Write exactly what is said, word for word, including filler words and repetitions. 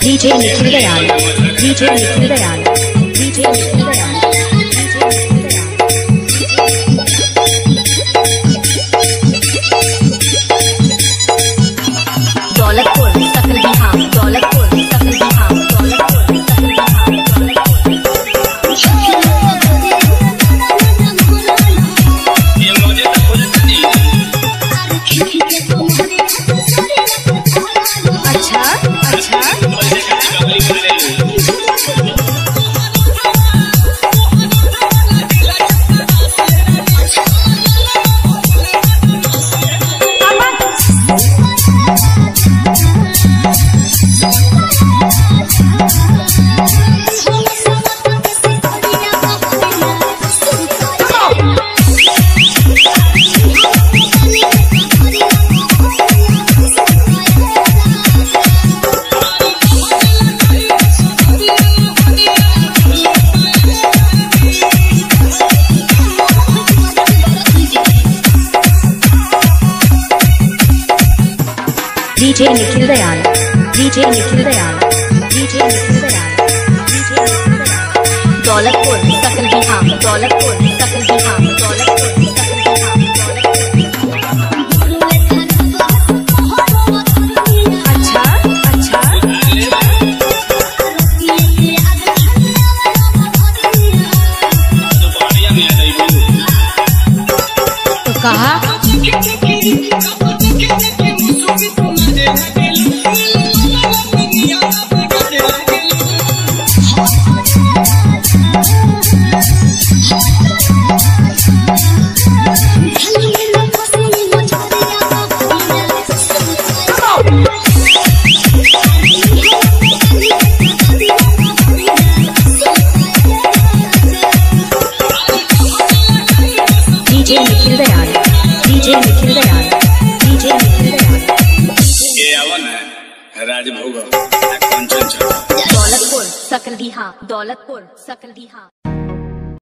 DJ Nikhil Dayal, DJ Nikhil Dayal, DJ Nikhil Dayal. Daulatpur Sakal Bihar, Daulatpur Sakal Bihar, Daulatpur Sakal Bihar, अच्छा अच्छा DJ Nikhil Dayal, DJ Nikhil Dayal, DJ Nikhil Dayal, DJ Nikhil Dayal. Daulatpur Sakal Bihar, Daulatpur Sakal Bihar, Daulatpur Sakal Bihar, Daulatpur. अच्छा अच्छा तो कहा DJ Nikhil Dayal, DJ Nikhil Dayal, DJ Nikhil Dayal. ये आवन है राजभोग कंचन। दौलतपुर सकल बिहार, दौलतपुर सकल बिहार।